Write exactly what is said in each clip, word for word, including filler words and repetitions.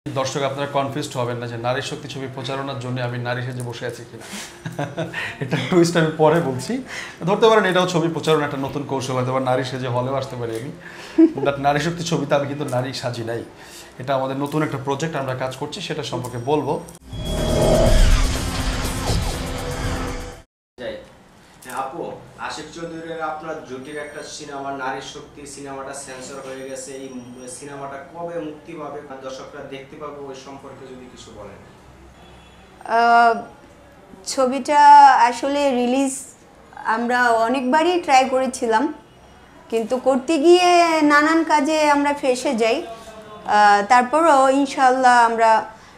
দর্শক আপনারা কনফিউজড হবেন না যে নারী শক্তি ছবি প্রচারণার জন্য আমি নারী সেজে বসে আছি কিনা। এটা টুইস্ট আমি পরে বলছি। ধরতে পারেন এটাও ছবি প্রচারণা একটা নতুন কৌশল, হয়তো বা নারী সেজে হলেও আসতে পারি আমি, বাট নারী শক্তি ছবিতে আমি কিন্তু নারী সাজি নাই। এটা আমাদের নতুন একটা প্রজেক্ট, আমরা কাজ করছি, সেটা সম্পর্কে বলবো। আপু, আশিক চৌধুরীর আপনার জুটির একটা সিনেমা নারী শক্তি সিনেমাটা সেন্সর হয়ে গেছে, এই সিনেমাটা কবে মুক্তি পাবে, দর্শকরা দেখতে পাবে, ওই সম্পর্কে যদি কিছু বলেন। ছবিটা আসলে রিলিজ আমরা অনেকবারই ট্রাই করেছিলাম, কিন্তু করতে গিয়ে নানান কাজে আমরা ফেসে যাই। তারপরও ইনশাল্লাহ আমরা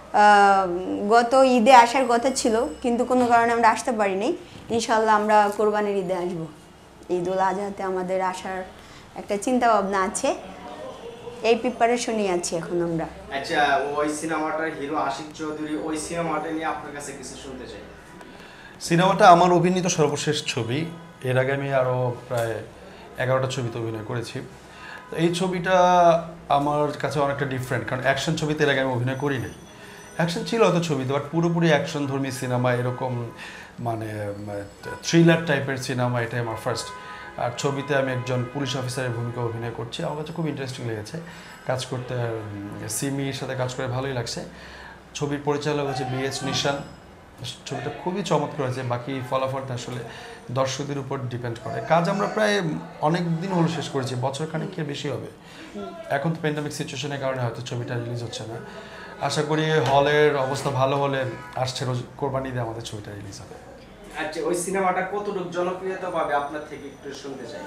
গত ঈদে আসার কথা ছিল, কিন্তু কোনো কারণে আমরা আসতে পারিনি। ইনশাল্লাহ আমরা কোরবানির ঈদে আসবো। ঈদ উল আজহাতে আমাদের আসার একটা চিন্তা ভাবনা আছে, এই প্রিপারেশনই আছি এখন আমরা। আচ্ছা, ওই সিনেমাটার হিরো আশিক চৌধুরী, ওই সিনেমাটা নিয়ে আপনার কাছে কিছু শুনতে চাই। সিনেমাটা আমার অভিনীত সর্বশেষ ছবি। এর আগে আমি আরও প্রায় এগারোটা ছবিতে অভিনয় করেছি। তো এই ছবিটা আমার কাছে অনেকটা ডিফারেন্ট, কারণ অ্যাকশন ছবিতে এর আগে আমি অভিনয় করি নাই। অ্যাকশন ছিল হয়তো ছবিতে, বাট পুরোপুরি অ্যাকশন ধর্মী সিনেমা, এরকম মানে থ্রিলার টাইপের সিনেমা, এটাই আমার ফার্স্ট। আর ছবিতে আমি একজন পুলিশ অফিসারের ভূমিকা অভিনয় করছি। আমার কাছে খুব ইন্টারেস্টিং লেগেছে কাজ করতে, আর সিমির সাথে কাজ করে ভালোই লাগছে। ছবির পরিচালক হচ্ছে বি এস নিশান। ছবিটা খুবই চমৎকার হয়েছে, বাকি ফলাফলটা আসলে দর্শকদের উপর ডিপেন্ড করে। কাজ আমরা প্রায় অনেক দিন হলো শেষ করেছি, বছর খানিকের বেশি হবে। এখন তো প্যান্ডামিক সিচুয়েশনের কারণে হয়তো ছবিটা রিলিজ হচ্ছে না। আশা করি হলের অবস্থা ভালো হলে আসছে রোজ কোরবানিতে আমাদের ছবিটা রিলিজ হবে। আচ্ছা, ওই সিনেমাটা কতটুকু জনপ্রিয়তা পাবে আপনার থেকে একটু শুনতে চাই।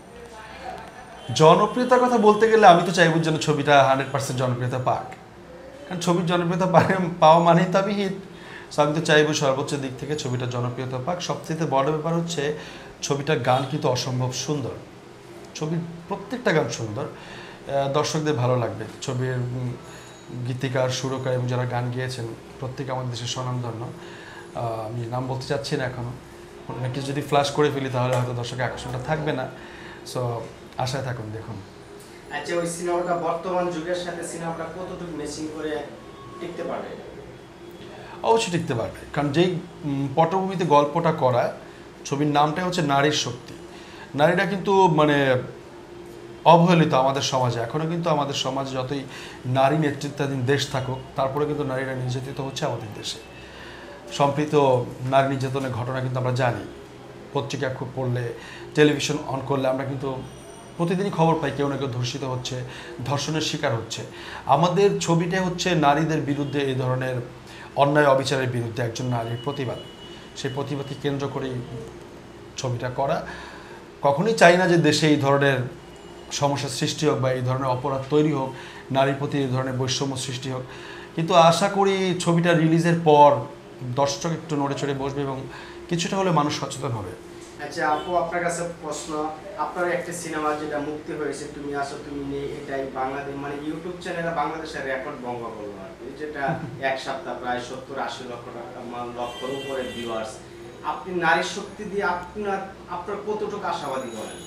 জনপ্রিয়তার কথা বলতে গেলে আমি তো চাইব যেন ছবিটা হান্ড্রেড পার্সেন্ট জনপ্রিয়তা পাক, কারণ ছবির জনপ্রিয়তা পাওয়া মানেই তো আমি হিট। সো আমি তো চাইবো সর্বোচ্চ দিক থেকে ছবিটা জনপ্রিয়তা পাক। সবচেয়ে বড় ব্যাপার হচ্ছে ছবিটার গান কিন্তু অসম্ভব সুন্দর। ছবির প্রত্যেকটা গান সুন্দর, দর্শকদের ভালো লাগবে। ছবির গীতিকার, সুরকার এবং যারা গান গিয়েছেন প্রত্যেকে আমাদের দেশের স্বনামধন্য। আমি নাম বলতে চাচ্ছি না এখনও, অনেক যদি ফ্ল্যাশ করে ফেলি তাহলে হয়তো দর্শকের আকর্ষণটা থাকবে না। সো আশায় থাকুন, দেখুন। আচ্ছা, ওই সিনেমাটা বর্তমান যুগের সাথে সিনেমাটা কতটুকু ম্যাচিং করে টিকতে পারবে? অবশ্যই টিকতে পারবে, কারণ যেই পটভূমিতে গল্পটা করা, ছবির নামটাই হচ্ছে নারীর শক্তি। নারীরা কিন্তু মানে অবহেলিত আমাদের সমাজে এখনও, কিন্তু আমাদের সমাজে যতই নারী নেতৃত্বাধীন দেশ থাকুক, তারপরে কিন্তু নারীরা নির্যাতিত হচ্ছে আমাদের দেশে। সম্প্রীত নারী নির্যাতনের ঘটনা কিন্তু আমরা জানি, পত্রিকা খুব পড়লে, টেলিভিশন অন করলে আমরা কিন্তু প্রতিদিনই খবর পাই কেউ না কেউ ধর্ষিত হচ্ছে, ধর্ষণের শিকার হচ্ছে। আমাদের ছবিটা হচ্ছে নারীদের বিরুদ্ধে এই ধরনের অন্যায় অবিচারের বিরুদ্ধে একজন নারীর প্রতিবাদ, সেই প্রতিবাদকে কেন্দ্র করেই ছবিটা করা। কখনোই চাই না যে দেশে এই ধরনের সমস্যার সৃষ্টি হোক বা এই ধরনের অপরাধ তৈরি হোক, নারীর প্রতি এই ধরনের বৈষম্য সৃষ্টি হোক। কিন্তু আশা করি ছবিটা রিলিজের পর দর্শক একটু নড়ে চড়ে বসবে এবং কিছুটা হলে মানুষ সচেতন হবে। আচ্ছা আপু, আপনার কাছে প্রশ্ন, আপনার একটা সিনেমা যেটা মুক্তি হয়েছে তুমি আসো তুমি নেই, এটাই বাংলাদেশ মানে ইউটিউব চ্যানেলে বাংলাদেশের রেকর্ড ভঙ্গ করলো আর কি, যেটা এক সপ্তাহ প্রায় সত্তর আশি লক্ষ টাকা লক্ষর উপরে ভিউয়ার্স। আপনি নারী শক্তি দিয়ে আপনার আপনার কতটুকু আশাবাদী বলেন?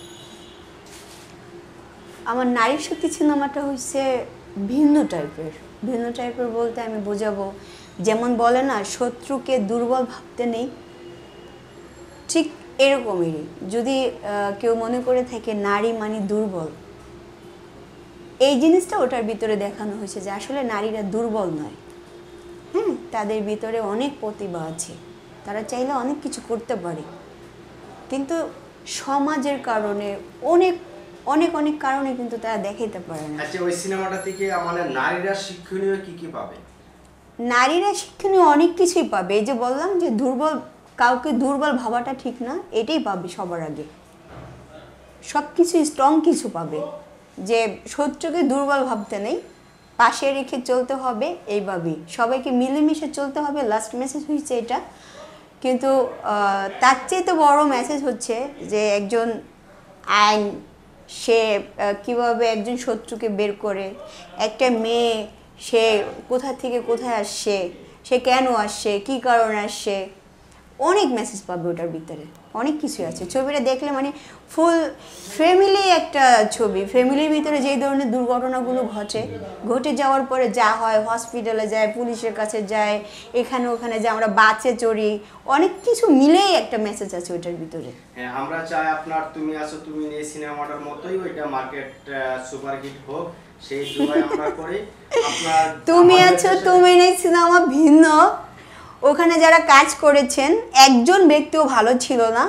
আমার নারী শক্তি সিনেমাটা হচ্ছে ভিন্ন টাইপের। ভিন্ন টাইপের বলতে আমি বোঝাবো, যেমন বলে না শত্রুকে দুর্বল ভাবতে নেই, ঠিক এরকমই। যদি কেউ মনে করে থাকে নারী মানে দুর্বল, এই জিনিসটা ওটার ভিতরে দেখানো হয়েছে যে আসলে নারীরা দুর্বল নয়। হ্যাঁ, তাদের ভিতরে অনেক প্রতিভা আছে, তারা চাইলে অনেক কিছু করতে পারে, কিন্তু সমাজের কারণে অনেক অনেক অনেক কারণে কিন্তু তারা দেখাইতে পারে না। আচ্ছা, ওই সিনেমাটা থেকে আমাদের নারীরা শিক্ষণীয় কি কি পাবে? নারীরা শিক্ষণীয় অনেক কিছুই পাবে। এই যে বললাম যে দুর্বল, কাউকে দুর্বল ভাবাটা ঠিক না, এটাই পাবে সবার আগে। সব কিছু স্ট্রং কিছু পাবে, যে শত্রুকে দুর্বল ভাবতে নেই, পাশে রেখে চলতে হবে, এইভাবেই সবাইকে মিলেমিশে চলতে হবে। লাস্ট মেসেজ হচ্ছে এটা। কিন্তু তার চেয়ে বড় মেসেজ হচ্ছে যে একজন আইন, সে কিভাবে একজন শত্রুকে বের করে, একটা মেয়ে সে কোথা থেকে কোথায় আসছে, সে কেন আসছে, কী কারণে আসছে, অনেক মেসেজ পাবে ওটার ভিতরে। অনেক কিছু আছে ছবিটা দেখলে মানে ফুল ফ্যামিলি একটা ছবি ফ্যামিলির ভিতরে যেই ধরনের দুর্ঘটনাগুলো ঘটে ঘটে যাওয়ার পরে যা হয় হসপিটালে যায় পুলিশের কাছে যায় এখানে ওখানে যে আমরা বাসে চড়ি অনেক কিছু মিলেই একটা মেসেজ আছে ওইটার ভিতরে হ্যাঁ আমরা চাই আপনার তুমি আছো তুমি নেই সিনেমাটার মতোই ওইটা মার্কেট সুপারহিট হোক সেই দোয়াই আমরা করি আপনার তুমি আছো তুমি নেই সিনেমা ভিন্ন ওখানে যারা কাজ করেছেন একজন ব্যক্তিও ভালো ছিল না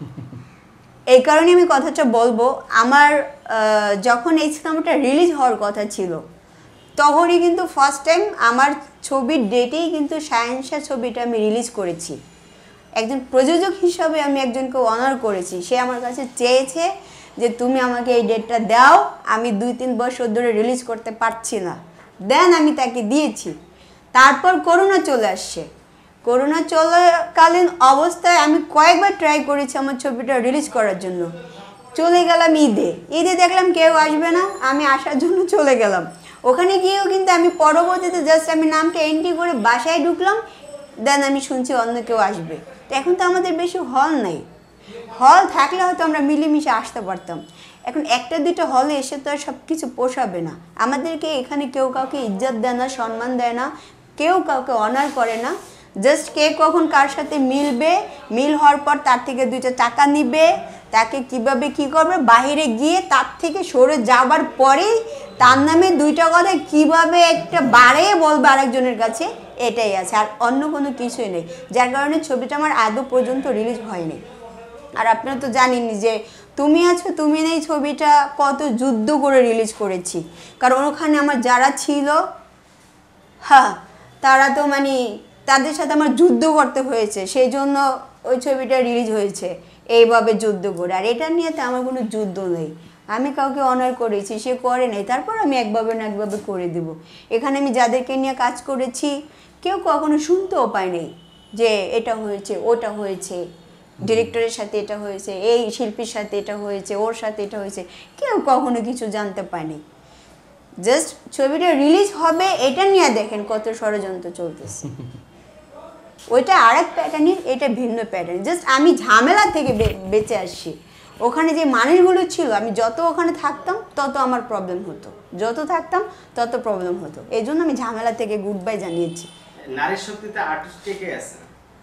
এই কারণে আমি কথাটা বলবো আমার যখন এই সিনেমাটা রিলিজ হওয়ার কথা ছিল তখনই কিন্তু ফার্স্ট টাইম আমার ছবির ডেটেই কিন্তু শাহেনশা ছবিটা আমি রিলিজ করেছি একজন প্রযোজক হিসাবে আমি একজনকে অনার করেছি সে আমার কাছে চেয়েছে যে তুমি আমাকে এই ডেটটা দাও আমি দুই তিন বছর ধরে রিলিজ করতে পারছি না দেন আমি তাকে দিয়েছি তারপর করোনা চলে আসছে করোনা চলাকালীন অবস্থায় আমি কয়েকবার ট্রাই করেছি আমার ছবিটা রিলিজ করার জন্য চলে গেলাম ঈদে ঈদে দেখলাম কেউ আসবে না আমি আসার জন্য চলে গেলাম ওখানে গিয়েও কিন্তু আমি পরবর্তীতে জাস্ট আমি নামটা এন্ট্রি করে বাসায় ঢুকলাম দেন আমি শুনছি অন্য কেউ আসবে তো এখন তো আমাদের বেশি হল নাই হল থাকলে হয়তো আমরা মিলেমিশে আসতে পারতাম এখন একটা দুটো হলে এসে তো আর সব কিছু পোষাবে না আমাদেরকে এখানে কেউ কাউকে ইজ্জত দেয় না সম্মান দেয় না কেউ কাউকে অনার করে না জাস্ট কে কখন কার সাথে মিলবে মিল হওয়ার পর তার থেকে দুইটা টাকা নিবে তাকে কিভাবে কি করবে বাইরে গিয়ে তার থেকে সরে যাবার পরেই তার নামে দুইটা কথা কিভাবে একটা বাড়িয়ে বলবে আরেকজনের কাছে এটাই আছে আর অন্য কোনো কিছুই নেই যার কারণে ছবিটা আমার আদৌ পর্যন্ত রিলিজ হয়নি আর আপনারা তো জানেনই যে তুমি আছো তুমি নেই ছবিটা কত যুদ্ধ করে রিলিজ করেছি কারণ ওখানে আমার যারা ছিল হ্যাঁ তারা তো মানে তাদের সাথে আমার যুদ্ধ করতে হয়েছে সেই জন্য ওই ছবিটা রিলিজ হয়েছে এইভাবে যুদ্ধ করে আর এটা নিয়ে তো আমার কোনো যুদ্ধ নেই আমি কাউকে অনার করেছি সে করে নাই তারপর আমি একভাবে না একভাবে করে দেব এখানে আমি যাদেরকে নিয়ে কাজ করেছি কেউ কখনো শুনতেও পায় নাই যে এটা হয়েছে ওটা হয়েছে ডিরেক্টরের সাথে এটা হয়েছে এই শিল্পীর সাথে এটা হয়েছে ওর সাথে এটা হয়েছে কেউ কখনো কিছু জানতে পায়নি জাস্ট ছবিটা রিলিজ হবে এটা নিয়ে দেখেন কত ষড়যন্ত্র চলতেছে ওইটা আরেক প্যাটার্নের এটা ভিন্ন প্যাটার্ন জাস্ট আমি ঝামেলা থেকে বেঁচে আসছি ওখানে যে মানুষগুলো ছিল আমি যত ওখানে থাকতাম তত আমার প্রবলেম হতো যত থাকতাম তত প্রবলেম হতো এই জন্য আমি ঝামেলা থেকে গুড বাই জানিয়েছি নারী শক্তিতে আর্টিস্ট কে আছে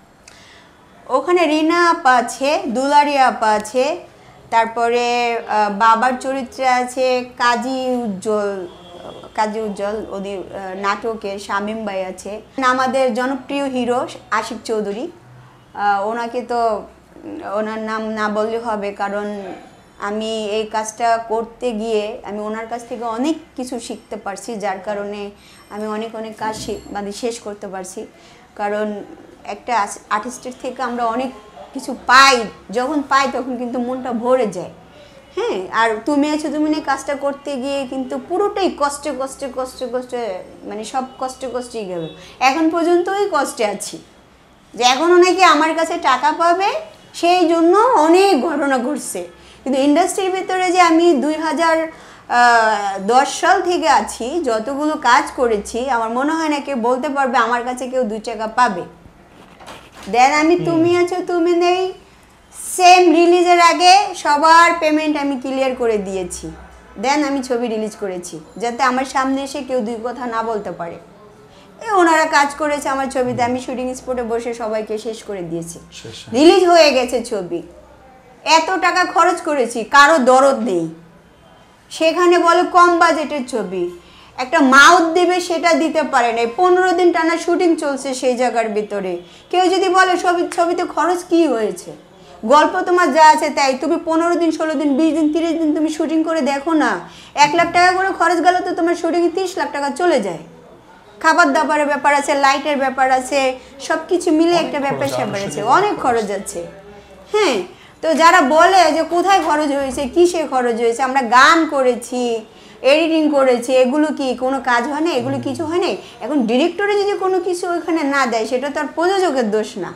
ওখানে রিনা আপা আছে দুলারি আপা আছে তারপরে বাবার চরিত্রে আছে কাজী উজ্জ্বল কাজী উজ্জ্বল ওদের নাটকের শামীম ভাই আছে আমাদের জনপ্রিয় হিরো আশিক চৌধুরী ওনাকে তো ওনার নাম না বললে হবে কারণ আমি এই কাজটা করতে গিয়ে আমি ওনার কাছ থেকে অনেক কিছু শিখতে পারছি যার কারণে আমি অনেক অনেক কাজ মানে শেষ করতে পারছি কারণ একটা আর্টিস্টের থেকে আমরা অনেক কিছু পাই যখন পাই তখন কিন্তু মনটা ভরে যায় হ্যাঁ আর তুমি আছো তুমি না কাজটা করতে গিয়ে কিন্তু পুরোটাই কষ্টে কষ্টে কষ্টে কষ্টে মানে সব কষ্টে কষ্টেই গেল এখন পর্যন্ত ওই কষ্টে আছি যে এখনও নাকি আমার কাছে টাকা পাবে সেই জন্য অনেক ঘটনা ঘটছে কিন্তু ইন্ডাস্ট্রির ভিতরে যে আমি দুই হাজার দশ সাল থেকে আছি যতগুলো কাজ করেছি আমার মনে হয় না কেউ বলতে পারবে আমার কাছে কেউ দুই টাকা পাবে দেন আমি তুমি আছো তুমি নেই সেম রিলিজের আগে সবার পেমেন্ট আমি ক্লিয়ার করে দিয়েছি দেন আমি ছবি রিলিজ করেছি যাতে আমার সামনে এসে কেউ দুই কথা না বলতে পারে এই ওনারা কাজ করেছে আমার ছবিতে আমি শুটিং স্পটে বসে সবাইকে শেষ করে দিয়েছি রিলিজ হয়ে গেছে ছবি এত টাকা খরচ করেছি কারো দরদ নেই সেখানে বলে কম বাজেটের ছবি একটা মাউথ দেবে সেটা দিতে পারে না পনেরো দিন টানা শুটিং চলছে সেই জায়গার ভিতরে কেউ যদি বলে ছবি ছবিতে খরচ কি হয়েছে গল্প তোমার যা আছে তাই তুমি পনেরো দিন ষোলো দিন বিশ দিন তিরিশ দিন তুমি শুটিং করে দেখো না এক লাখ টাকা করে খরচ গেল তো তোমার শুটিংয়ে তিরিশ লাখ টাকা চলে যায় খাবার দাবারের ব্যাপার আছে লাইটের ব্যাপার আছে সব কিছু মিলে একটা ব্যাপার স্যাপার আছে অনেক খরচ আছে হ্যাঁ তো যারা বলে যে কোথায় খরচ হয়েছে কিসে খরচ হয়েছে আমরা গান করেছি এডিটিং করেছি এগুলো কি কোনো কাজ হয় না এগুলো কিছু হয় না এখন ডিরেক্টরে যদি কোনো কিছু ওইখানে না দেয় সেটা তো আর প্রযোজকের দোষ না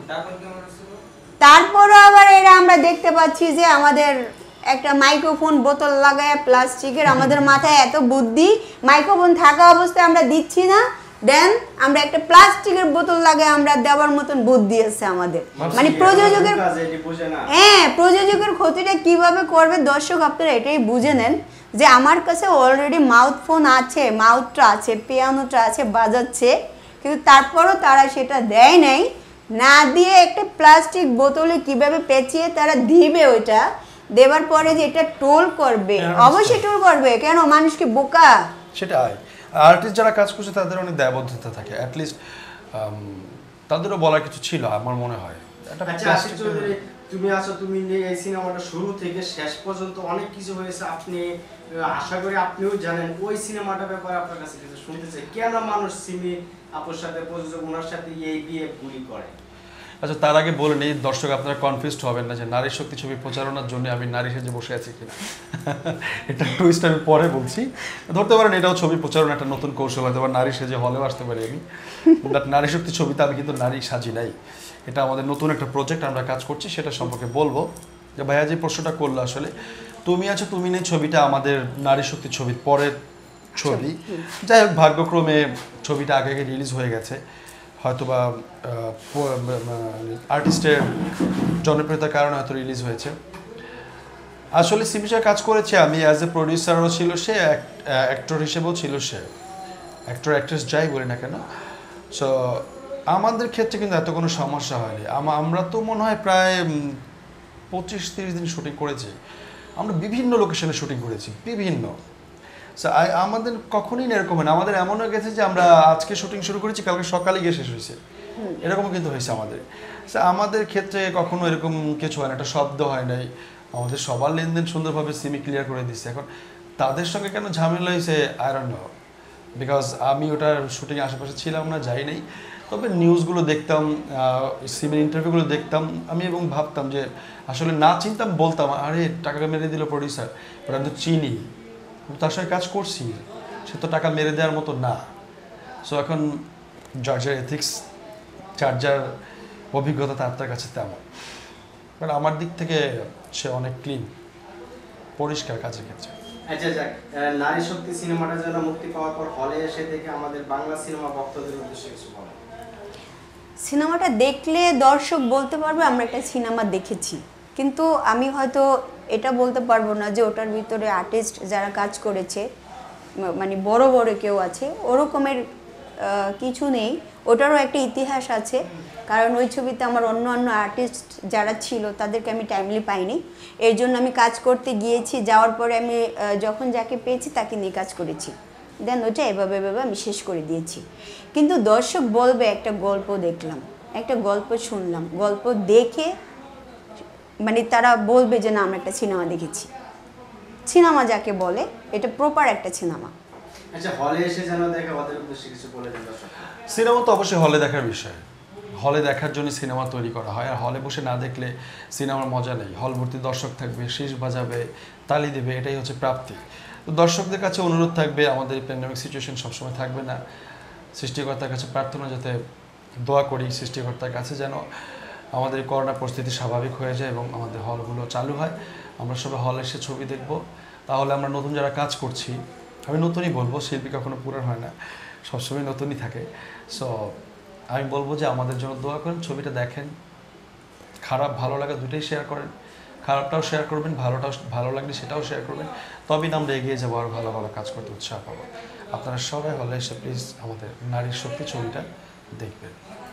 তারপরও আবার এরা আমরা দেখতে পাচ্ছি যে আমাদের একটা মাইক্রোফোন বোতল লাগায় প্লাস্টিকের আমাদের মাথায় এত বুদ্ধি মাইক্রোফোন থাকা অবস্থায় আমরা দিচ্ছি না দেন আমরা একটা প্লাস্টিকের বোতল লাগে আমরা দেওয়ার মতন বুদ্ধি আছে আমাদের, মানে প্রযোজকের হ্যাঁ প্রযোজকের ক্ষতিটা কিভাবে করবে দর্শক আপনারা এটাই বুঝে নেন যে আমার কাছে অলরেডি মাউথ ফোন আছে, মাউথটা আছে, পিয়ানোটা আছে, বাজাচ্ছে, কিন্তু তারপরও তারা সেটা দেয় নাই, না দিয়ে একটা প্লাস্টিক বোতলে কিভাবে পেঁচিয়ে তারা দিবে, ওইটা দেওয়ার পরে যে এটা টোল করবে, অবশ্যই টোল করবে, কেন মানুষ কি বোকা? সেটাই, আর্টিস্ট যারা কাজ করছে তাদের অনেক দায়বদ্ধতা থাকে, অ্যাটলিস্ট তাদেরও বলার কিছু ছিল আমার মনে হয়। আচ্ছা আশিক চৌধুরী, তুমি আছো, তুমি এই সিনেমাটা শুরু থেকে শেষ পর্যন্ত অনেক কিছু হয়েছে, আপনি আশা করি আপনিও জানেন, ওই সিনেমাটার ব্যাপারে আপনার কাছে কিছু শুনতে চাই, কেন মানুষ সিমি আপুর সাথে প্রযোজক ওনার সাথে এই বিয়ে ভুল করে? আচ্ছা তার আগে বলে নিই, দর্শক আপনারা কনফিউজড হবেন না যে নারী শক্তি ছবি প্রচারণার জন্য আমি নারী সেজে বসে আছি কিনা। এটা টুইস্ট আমি পরে বলছি, ধরতে পারেন এটাও ছবি প্রচারণা একটা নতুন কৌশল, হয়তো নারী সেজে হলেও আসতে পারি আমি, বাট নারী শক্তি ছবিতে আমি কিন্তু নারী সাজি নাই, এটা আমাদের নতুন একটা প্রজেক্ট আমরা কাজ করছি, সেটা সম্পর্কে বলবো। যে ভাইয়া যে প্রশ্নটা করলো, আসলে তুমি আছো তুমি নেই ছবিটা আমাদের নারী শক্তি ছবির পরের ছবি, যাই হোক ভাগ্যক্রমে ছবিটা আগে আগে রিলিজ হয়ে গেছে, হয়তোবা আর্টিস্টের জনপ্রিয়তার কারণে হয়তো রিলিজ হয়েছে। আসলে সিমিশার কাজ করেছে আমি, অ্যাজ এ প্রডিউসারও ছিল সে, অ্যাক্টর হিসেবেও ছিল সে, অ্যাক্টর অ্যাক্ট্রেস যাই বলি না কেন। সো আমাদের ক্ষেত্রে কিন্তু এত কোনো সমস্যা হয়নি, আমরা তো মনে হয় প্রায় পঁচিশ তিরিশ দিন শুটিং করেছি, আমরা বিভিন্ন লোকেশনে শুটিং করেছি, বিভিন্ন। সো আমাদের কখনই না এরকম হয় না, আমাদের এমন হয়ে গেছে যে আমরা আজকে শুটিং শুরু করেছি কালকে সকালে গিয়ে শেষ হয়েছে, এরকম কিন্তু হয়েছে আমাদের। সো আমাদের ক্ষেত্রে কখনো এরকম কিছু হয় না, একটা শব্দ হয় নাই, আমাদের সবার লেনদেন সুন্দরভাবে সিমি ক্লিয়ার করে দিচ্ছে। এখন তাদের সঙ্গে কেন ঝামেলা হয়েছে আই ডোন্ট নো, বিকজ আমি ওটার শুটিং আশেপাশে ছিলাম না, যাই নাই, তবে নিউজগুলো দেখতাম, সিমির ইন্টারভিউগুলো দেখতাম আমি, এবং ভাবতাম যে আসলে না চিনতাম বলতাম আরে টাকা মেরে দিল প্রডিউসার, ওটা আমি তো চিনি, তার সঙ্গে কাজ করছি, সে তো টাকা মেরে দেওয়ার মতো না। সো এখন যার যার এথিক্স, যার যার অভিজ্ঞতা তার তার কাছে তেমন, কারণ আমার দিক থেকে সে অনেক ক্লিন, পরিষ্কার কাজের ক্ষেত্রে। আচ্ছা যাক, নারী শক্তি সিনেমাটা যেন মুক্তি পাওয়ার পর হলে এসে দেখে আমাদের বাংলা সিনেমা ভক্তদের উদ্দেশ্যে কিছু বলেন। সিনেমাটা দেখলে দর্শক বলতে পারবে আমরা একটা সিনেমা দেখেছি, কিন্তু আমি হয়তো এটা বলতে পারবো না যে ওটার ভিতরে আর্টিস্ট যারা কাজ করেছে মানে বড় বড় কেউ আছে, ওরকমের কিছু নেই, ওটারও একটা ইতিহাস আছে, কারণ ওই ছবিতে আমার অন্য অন্য আর্টিস্ট যারা ছিল তাদেরকে আমি টাইমলি পাইনি, এর জন্য আমি কাজ করতে গিয়েছি, যাওয়ার পরে আমি যখন যাকে পেয়েছি তাকে নিয়ে কাজ করেছি, দেন ওটা এভাবে এভাবে আমি শেষ করে দিয়েছি। কিন্তু দর্শক বলবে একটা গল্প দেখলাম, একটা গল্প শুনলাম, গল্প দেখে মানে তারা বলবে যে না আমরা একটা সিনেমা দেখেছি, সিনেমা যাকে বলে এটা প্রপার একটা সিনেমা। আচ্ছা হলে এসে যেন দেখে ওদের উদ্দেশ্যে কিছু বলে দেন দর্শক। সিনেমা তো অবশ্যই হলে দেখার বিষয়, হলে দেখার জন্য সিনেমা তৈরি করা হয়, আর হলে বসে না দেখলে সিনেমার মজা নেই, হল ভর্তি দর্শক থাকবে, শীষ বাজাবে, তালি দেবে, এটাই হচ্ছে প্রাপ্তি। তো দর্শকদের কাছে অনুরোধ থাকবে, আমাদের প্যান্ডেমিক সিচুয়েশন সবসময় থাকবে না, সৃষ্টিকর্তার কাছে প্রার্থনা যাতে দোয়া করি সৃষ্টিকর্তার কাছে যেন আমাদের করোনা পরিস্থিতি স্বাভাবিক হয়ে যায় এবং আমাদের হলগুলো চালু হয়, আমরা সবাই হলে এসে ছবি দেখব, তাহলে আমরা নতুন যারা কাজ করছি, আমি নতুনই বলবো, শিল্পী কখনো পুরান হয় না, সবসময় নতুনই থাকে। সো আমি বলবো যে আমাদের জন্য দোয়া করেন, ছবিটা দেখেন, খারাপ ভালো লাগা দুটোই শেয়ার করেন, খারাপটাও শেয়ার করবেন, ভালোটাও ভালো লাগলে সেটাও শেয়ার করবেন, তবেই না আমরা এগিয়ে যাবো, আরও ভালো ভালো কাজ করতে উৎসাহ পাবো। আপনারা সবাই হলে এসে প্লিজ আমাদের নারীর শক্তি ছবিটা দেখবেন।